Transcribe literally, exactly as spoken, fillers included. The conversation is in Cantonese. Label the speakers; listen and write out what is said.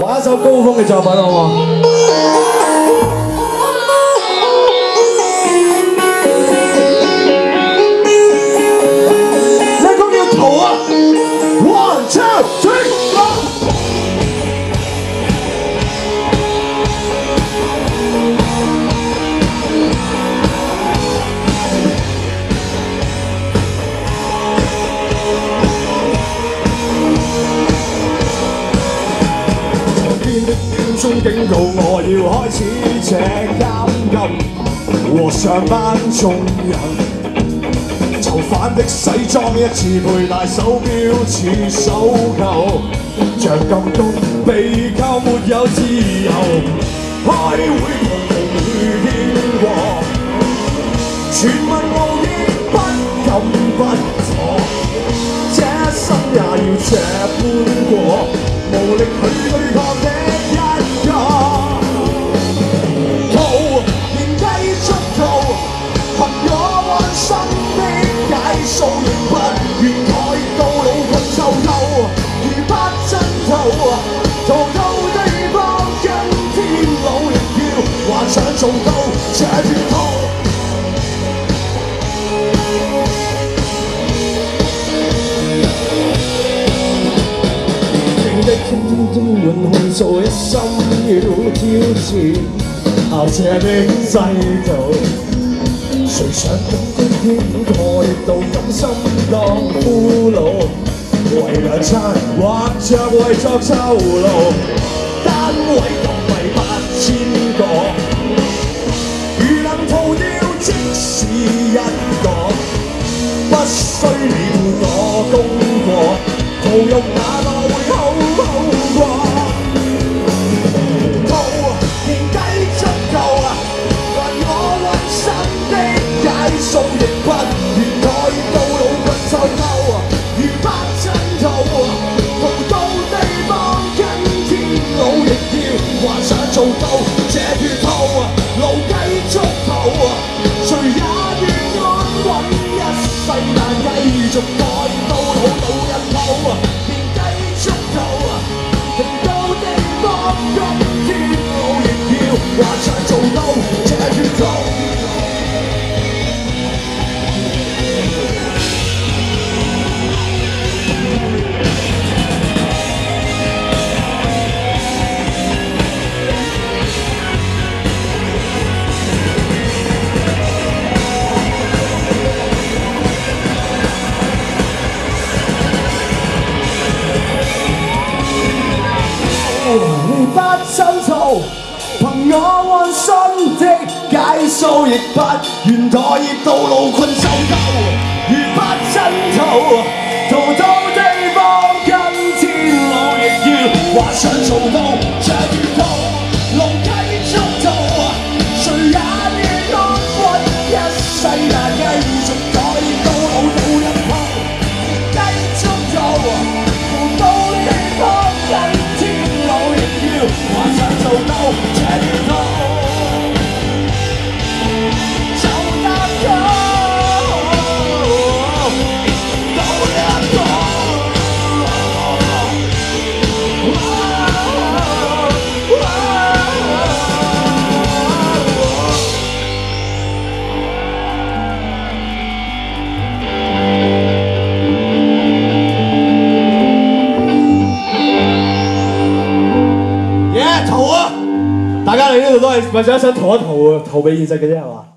Speaker 1: 玩一首高峰嘅作品好唔好？呢個叫圖啊 ！One two three go！ 中警告我要開始這監禁和上班眾人，囚犯的西裝一次佩戴手錶似手扣，像禁足被扣沒有自由，開會同同遇見過，傳聞無意不敢不錯，這一生也要這般過，無力去對抗這數亦不願改到老困臭透，如不真透，逃到地方跟天努力要，還想做到這段路。聽的傾中滿控訴，一心要挑戰校舍的制度。誰想咁天蓋到甘心當俘虜，為兩餐或者為作酬勞，單位咁費八千個，如能逃掉即是一個，不需你陪我功過，逃獄那個會好好過。數亦不願改到老困臭透，如不真透，逃到地方跟天努力要，還想做到這段路，路繼續途，誰也願安穩一世，但繼續改到老到日後，便繼續途，停到地方跟天努力要，還想做到這段路。你不真套，憑我安心的解數，亦不願妥協到老困臭透。如不真套，逃到地方跟天努力要，還想做到這段路，路繼續途，誰也願安穩一世，但繼續改到老到日後，繼續途，逃到地方跟還想做到這段路，就得到到一個。大家嚟呢度都係為咗想逃一逃啊，逃避現實嘅啫係嘛？